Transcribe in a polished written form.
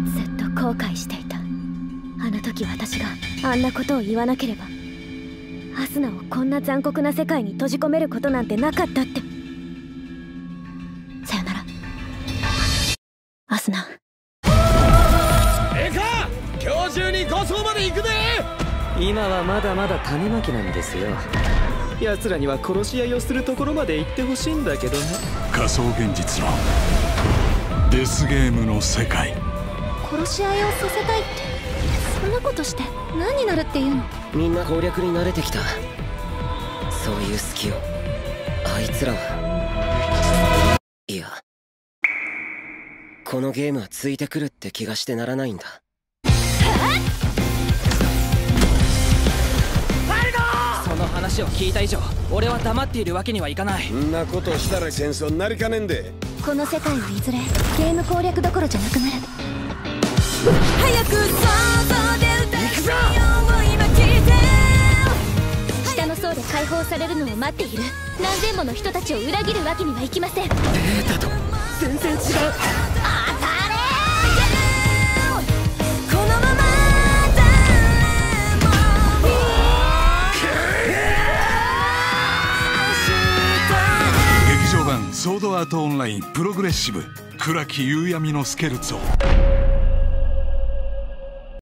ずっと後悔していた。あの時私があんなことを言わなければアスナをこんな残酷な世界に閉じ込めることなんてなかったって。さよならアスナ。 ええか、今日中に護送まで行くで。 今はまだまだ種まきなんですよ。奴らには殺し合いをするところまで行ってほしいんだけどね。 仮想現実のデスゲームの世界。 殺し合いをさせたいって、そんなことして何になるっていうの？ みんな攻略に慣れてきた。そういう隙をあいつらは、いや、このゲームはついてくるって気がしてならないんだ。その話を聞いた以上、俺は黙っているわけにはいかない。 そんなことしたら戦争になりかねんで。 この世界はいずれゲーム攻略どころじゃなくなる。早く想像で歌いよう今聞いて。下の層で解放されるのを待っている何千もの人たちを裏切るわけにはいきません。 データと全然違う。 このまま劇場版ソードアートオンラインプログレッシブ、暗き夕闇のスケルツォ。